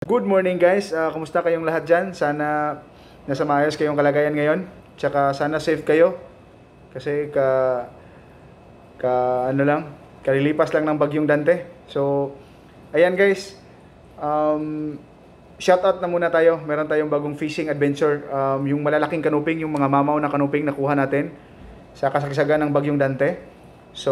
Good morning guys, kumusta kayong lahat dyan? Sana nasa maayos kayong kalagayan ngayon. Tsaka sana safe kayo. Kasi ano lang, kalilipas lang ng bagyong Dante. So, ayan guys, um, shoutout na muna tayo. Meron tayong bagong fishing adventure. Yung malalaking kanuping, yung mga mamaw na kanuping nakuha natin sa kasagsagan ng bagyong Dante. So,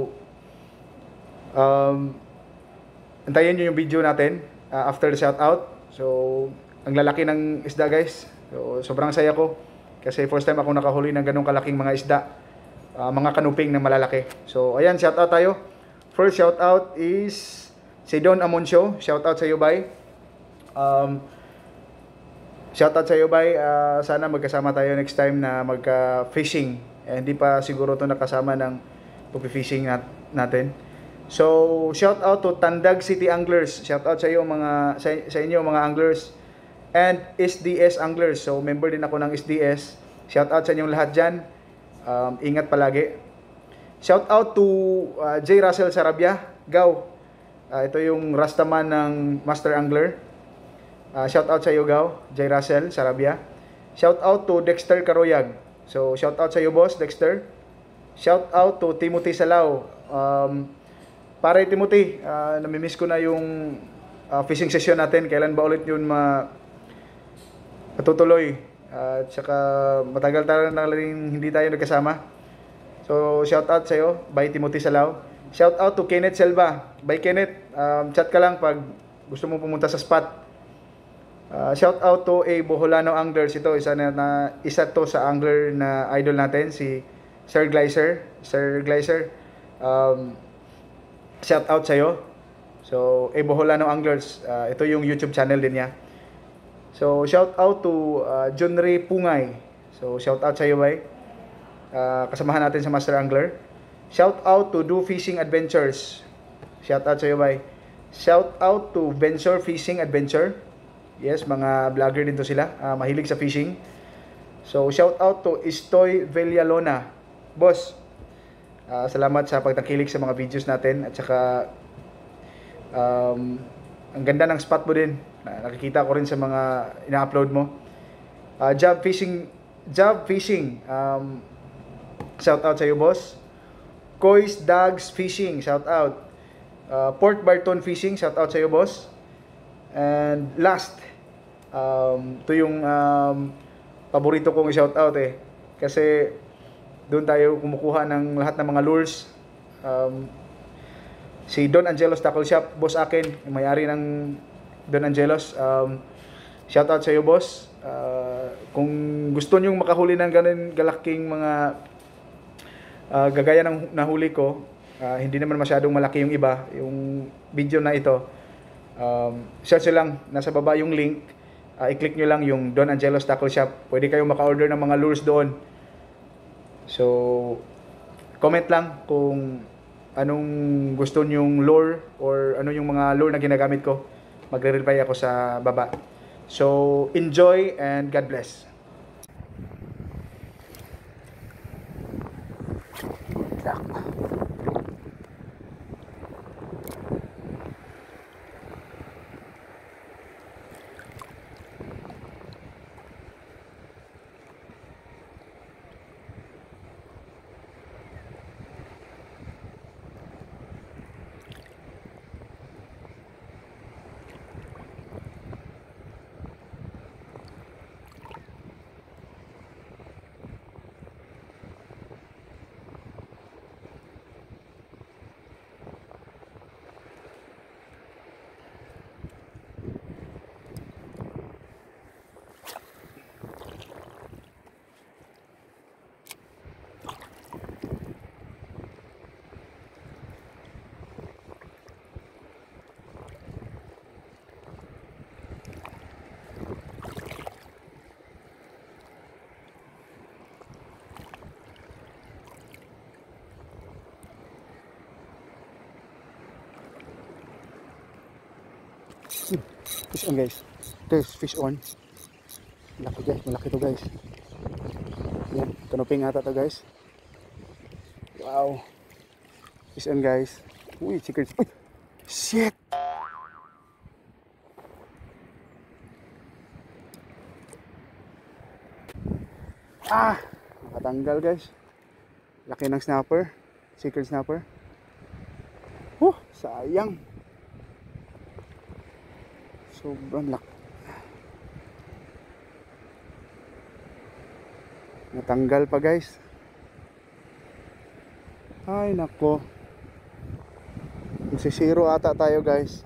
um, antayin nyo yung video natin after the shoutout. So, ang lalaki ng isda guys. So, sobrang saya ko. Kasi first time ako nakahuli ng ganong kalaking mga isda. Mga kanuping na malalaki. So, ayan, shoutout tayo. First shoutout is si Don Amoncio. Shoutout sa iyo, bye. Shoutout sa iyo, bye. Sana magkasama tayo next time na magka-fishing. Hindi pa siguro to nakasama ng pag-fishing natin. So, shout out to Tandag City Anglers. Shout out sa iyo sa inyo mga anglers and SDS Anglers. So, member din ako ng SDS. Shout out sa inyong lahat diyan. Ingat palagi. Shout out to J. Russell Sarabia, Gaw. Ito yung Rastaman ng Master Angler. Shout out sa iyo, Gaw, J. Russell Sarabia. Shout out to Dexter Caroyag. So, shout out sa iyo, boss, Dexter. Shout out to Timothy Salao. Pare Timothy, namimiss ko na yung fishing session natin. Kailan ba ulit yun matutuloy? Tsaka matagal tayo na rin hindi tayo nagkasama. So, shout out sa iyo, by Timothy Salao. Shout out to Kenneth Selva. By Kenneth, chat ka lang pag gusto mo pumunta sa spot. Shout out to A. Boholano Anglers. Ito, isa to sa angler na idol natin, si Sir Gleiser. Sir Gleiser, shout out sa iyo. So, A. Boholano Anglers. Ito yung YouTube channel din niya. So, shout out to John Ray Pungay. So, shout out sa iyo, bay. Kasamahan natin sa Master Angler. Shout out to Do Fishing Adventures. Shout out sa iyo, bay. Shout out to Venture Fishing Adventure. Yes, mga vlogger din to sila. Mahilig sa fishing. So, shout out to Istoy Villalona. Boss, salamat sa pagtangkilik sa mga videos natin. At saka, ang ganda ng spot mo din. Nakikita ko rin sa mga ina-upload mo. Job Fishing. Shout out sa iyo, boss. Koi's Dogs Fishing. Shout out. Port Barton Fishing. Shout out sa iyo, boss. And last, ito yung paborito kong shout out eh. Kasi doon tayo kumukuha ng lahat ng mga lures. Si Don Angelos Tackle Shop, boss akin, yung may-ari ng Don Angelos. Shout out sa iyo, boss. Kung gusto niyo makahuli ng ganun galaking mga gagaya ng nahuli ko, hindi naman masyadong malaki yung iba, yung video na ito. Search lang, nasa baba yung link. I-click nyo lang yung Don Angelos Tackle Shop. Pwede kayong maka-order ng mga lures doon. So, comment lang kung anong gusto nyong lure or ano yung mga lure na ginagamit ko. Magre-reply ako sa baba. So, enjoy and God bless. Good luck. Fish on guys. There's fish on. Malaki guys, malaki to guys. Yan, kanuping ata to guys. Wow. Fish on guys. Uy, chicken. Uy! Shit! Ah, nakatanggal guys. Laki ng snapper, secret snapper. Sayang. Sobrang laki. Natanggal pa guys. Ay nako. Masisiro ata tayo guys.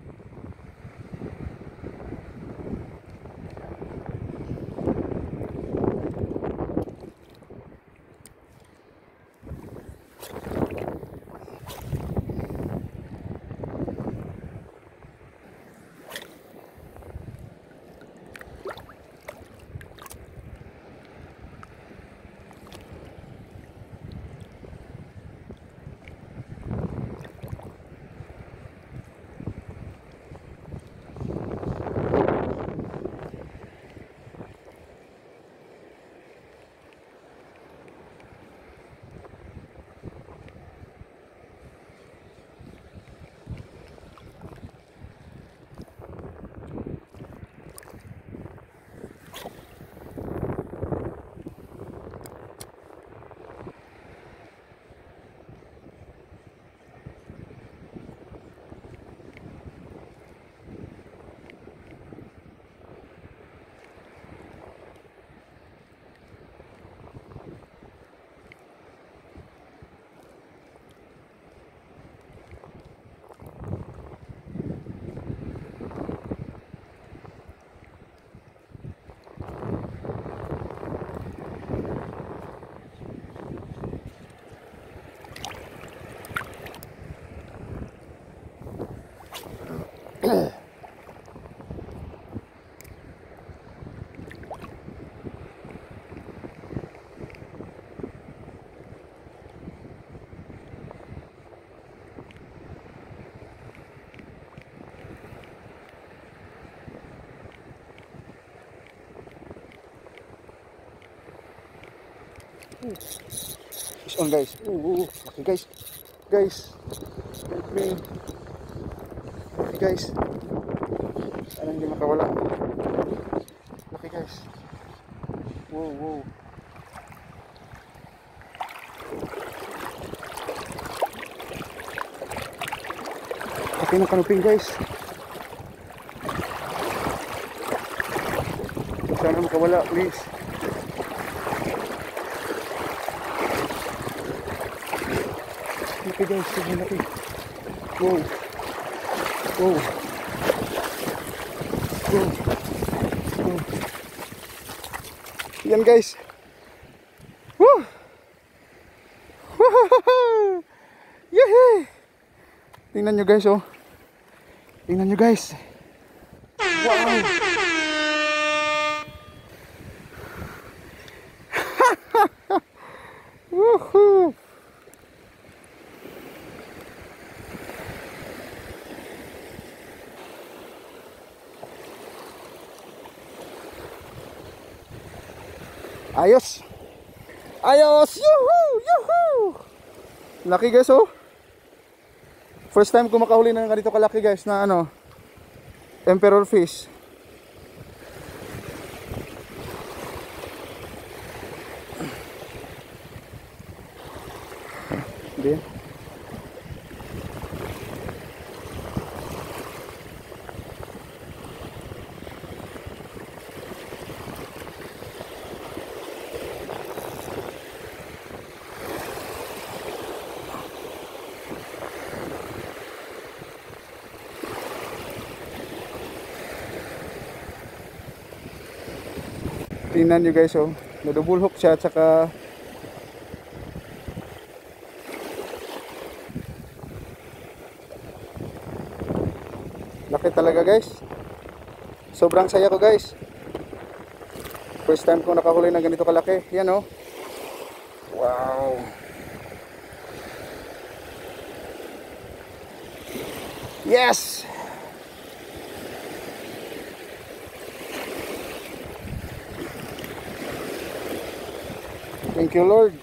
Fish on guys. Laki guys. Guys. Help me. Laki guys. Sana hindi makawala. Laki guys. Wow. Laki ng kanuping guys. Sana makawala please. Laki guys, sobrang laki. Wow. Yan guys. Woo! Yehey! Tingnan nyo guys oh. Tingnan nyo guys. Wow! Woohoo! Ayos. Yuhu. Laki guys oh. First time ko makahuli ng ganito kalaki guys na emperor fish. Hindi. Tingnan nyo guys oh, na-double hook siya at saka laki talaga guys. Sobrang saya ko guys. First time ko nakahuli ng ganito kalaki. Yan oh. Wow. Yes. Thank you Lord.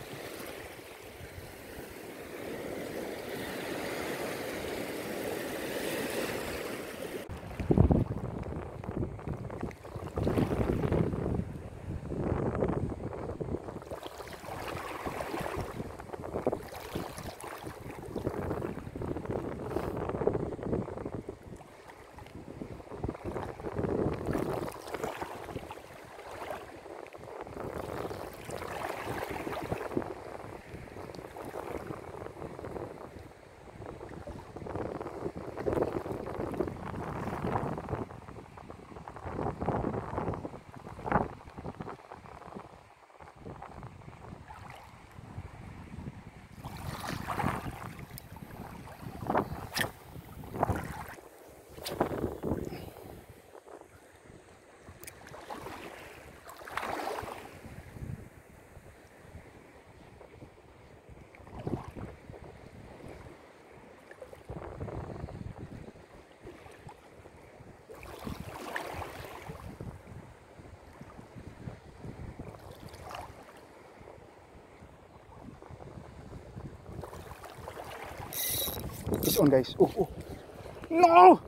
Fish on guys. No!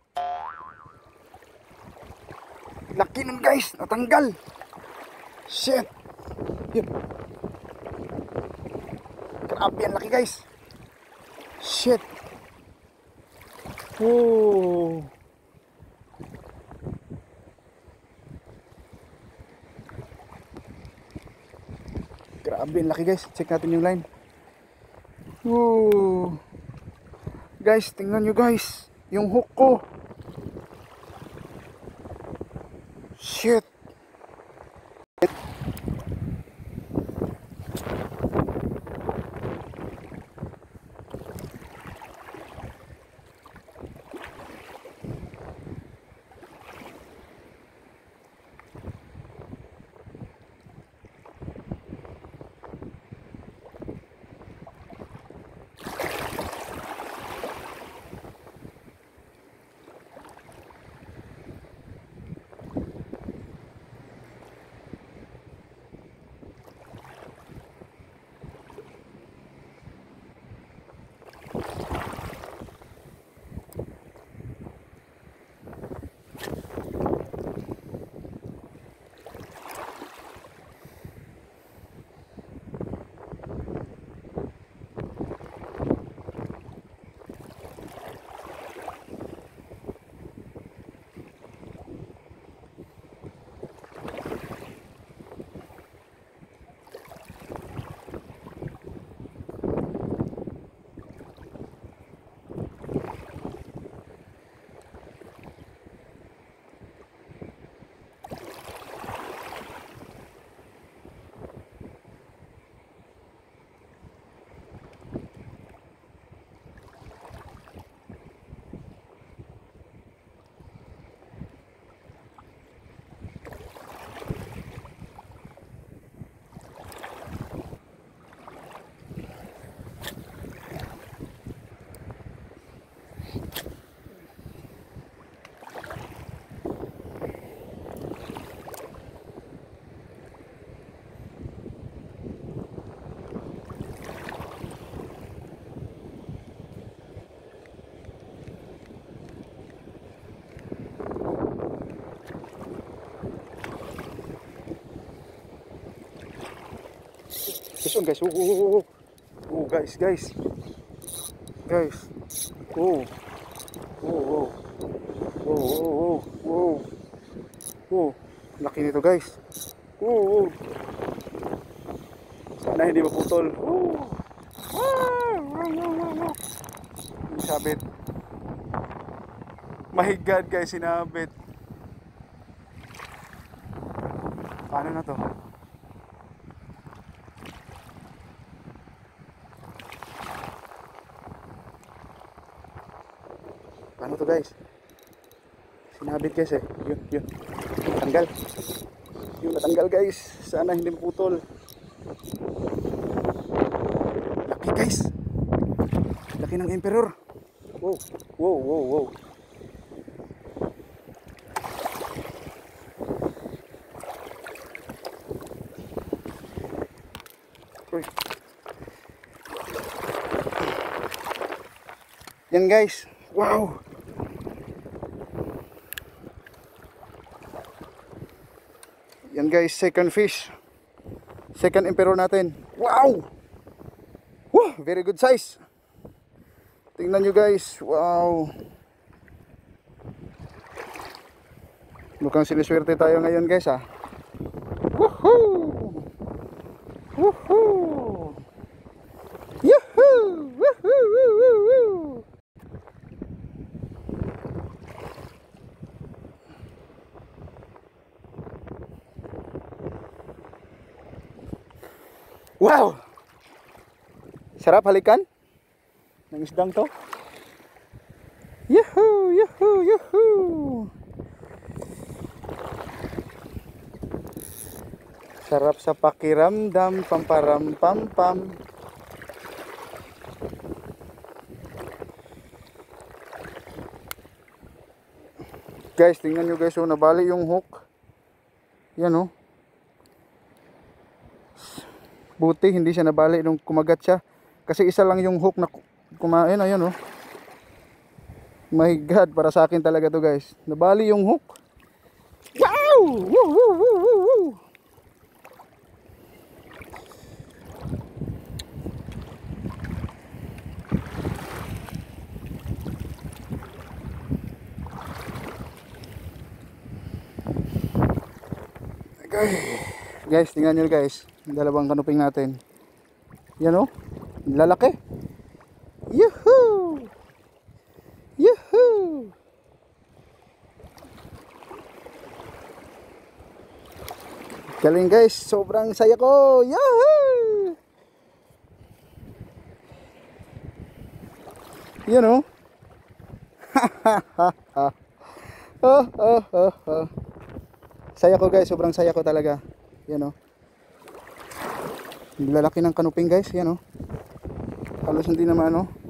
Laki nun guys, natanggal. Shit. Yun. Grabe yan laki guys. Shit. Oh. Grabe yan laki guys. Check natin yung line. Oh. Guys, tingnan nyo guys. Yung hook ko. Shit. Fish on guys. Guys. Laki nito guys. Sana hindi maputol. Sabit. My God guys, sinabit. Paano na to? Paano to guys? Sinabit guys eh. Yun. Natanggal. Natanggal guys. Sana hindi maputol. Laki guys. Laki ng emperor. Wow. Uy. Yan guys. Wow. Yan guys, second fish. Second emperor natin. Wow! Very good size. Tingnan nyo guys. Wow. Mukhang siniswerte tayo ngayon guys ha. Woohoo! Yuhuu! Woohoo! Wow! Sarap halikan ng isdang to. Yuhuu! Sarap sa pakiramdam, pam. Guys, tingnan nyo guys, nabali yung hook. Yan oh. Buti hindi siya nabali nung kumagat siya. Kasi isa lang yung hook na kumain. Ayan oh. My God, para sa akin talaga to guys. Nabali yung hook. Wow! Woo, woo, woo, woo, woo. Guys, tingnan nyo guys, dalawang kanuping natin. Yan o, lalaki. Yuhuu! Yuhuu! Galing guys, sobrang saya ko. Yahoo! Yan o. Saya ko guys, sobrang saya ko talaga. Yan o. Lalaki ng kanuping guys, yan o. Halos hindi naman ano.